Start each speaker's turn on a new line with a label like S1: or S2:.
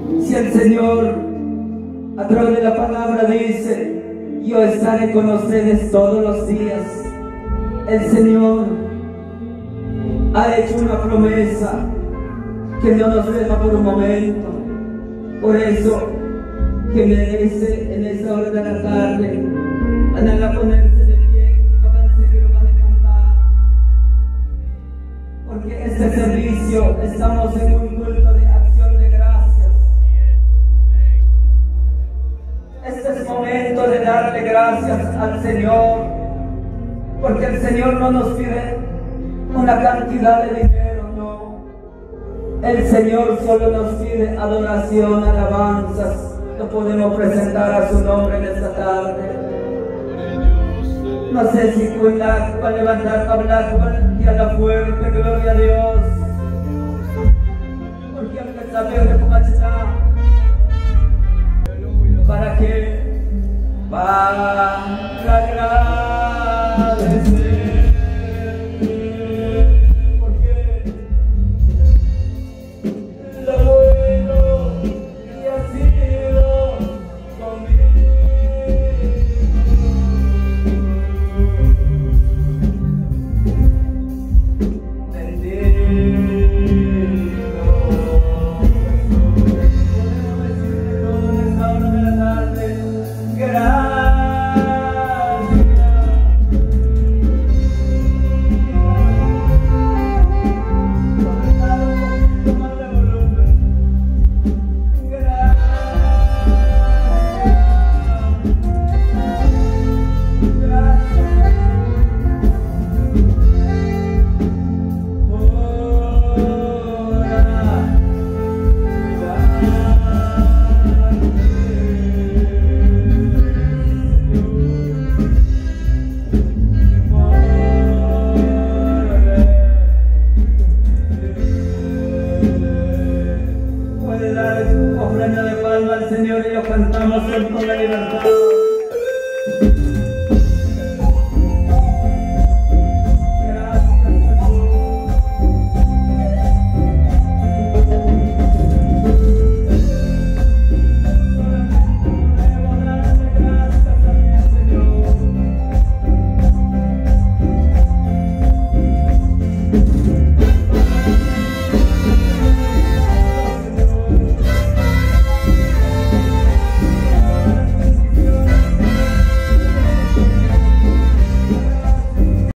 S1: Si el Señor a través de la palabra dice: yo estaré con ustedes todos los días, el Señor ha hecho una promesa que no nos deja por un momento. Por eso que merece en esta hora de la tarde andan a ponerse de pie, van a seguir, van a cantar, porque este servicio estamos en un culto de acción de gracias. Este es momento de darle gracias al Señor, porque el Señor no nos pide una cantidad de dinero, no. El Señor solo nos pide adoración, alabanzas. Lo podemos presentar a su nombre en esta tarde. No sé si cuidar para levantar, hablar y a la fuerte, gloria a Dios. Porque aunque sabemos cómo está, ¿para qué? Para agradecer. Ofrenda de palma al Señor y lo cantamos con la libertad.